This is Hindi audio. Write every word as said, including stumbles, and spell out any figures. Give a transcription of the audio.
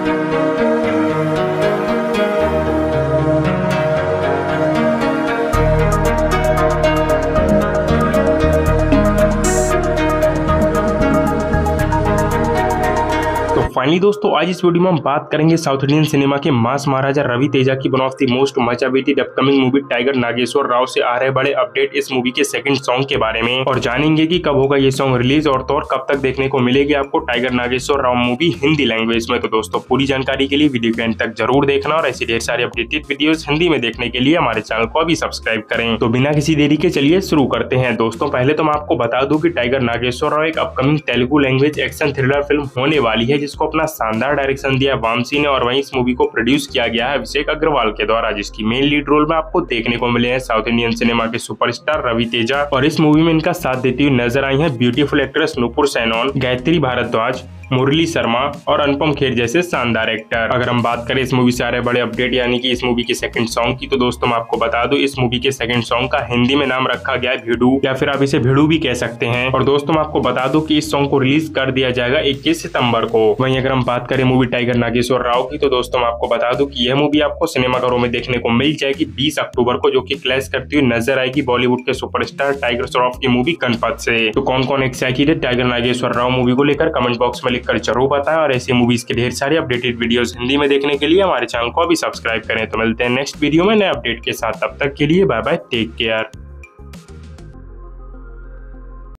फाइनली दोस्तों आज इस वीडियो में हम बात करेंगे साउथ इंडियन सिनेमा के मास महाराजा रवि तेजा की one of the most much awaited upcoming movie Tiger Nageswara Rao से आ रहे बड़े अपडेट इस मूवी के सेकंड सॉन्ग के बारे में, और जानेंगे कि कब होगा ये सॉन्ग रिलीज और तो और कब तक देखने को मिलेगी आपको Tiger Nageswara Rao movie Hindi language में। तो दोस्तों पूरी जानकारी के लिए वीडियो के अंत तक जरूर देखना और ऐसी ढेर सारी अपडेटेड वीडियोस हिंदी में देखने के लिए हमारे चैनल को अभी सब्सक्राइब करें। तो बिना किसी देरी के चलिए शुरू करते हैं। दोस्तों पहले तो मैं आपको बता दूं कि टाइगर नागेश्वर राव एक upcoming Telugu language action thriller film होने वाली है, जिसको अपना शानदार डायरेक्शन दिया वामसी ने, और वहीं इस मूवी को प्रोड्यूस किया गया है अभिषेक अग्रवाल के द्वारा, जिसकी मेन लीड रोल में आपको देखने को मिले हैं साउथ इंडियन सिनेमा के सुपरस्टार रवि तेजा। और इस मूवी में इनका साथ देती हुई नजर आई है ब्यूटीफुल एक्ट्रेस नूपुर सैनोन, गायत्री भारद्वाज, मुरली शर्मा और अनुपम खेर जैसे शानदार एक्टर। अगर हम बात करें इस मूवी से आ रहे बड़े अपडेट यानी कि इस मूवी के सेकंड सॉन्ग की, तो दोस्तों मैं आपको बता दूं इस मूवी के सेकंड सॉन्ग का हिंदी में नाम रखा गया है भिड़ू, या फिर आप इसे भिड़ू भी कह सकते हैं। और दोस्तों मैं आपको बता दूं कि इस सॉन्ग को रिलीज कर दिया जाएगा इक्कीस सितंबर को। वहीं अगर हम बात करें मूवी टाइगर नागेश्वर राव की, तो दोस्तों मैं आपको बता दूं कि यह मूवी आपको सिनेमाघरों में देखने को मिल जाएगी बीस अक्टूबर को, जो कि क्लैश करती हुई नजर आएगी बॉलीवुड के सुपरस्टार टाइगर श्रॉफ की मूवी गणपत से। तो कौन कौन एक्साइटेड है टाइगर नागेश्वर राव मूवी को लेकर कमेंट बॉक्स में लिखकर जरूर बताएं, और ऐसी मूवीज के ढेर सारे अपडेटेड वीडियोस हिंदी में देखने के लिए हमारे चैनल को अभी सब्सक्राइब करें। तो मिलते हैं नेक्स्ट वीडियो में नए अपडेट के साथ, तब तक के लिए बाय बाय, टेक केयर।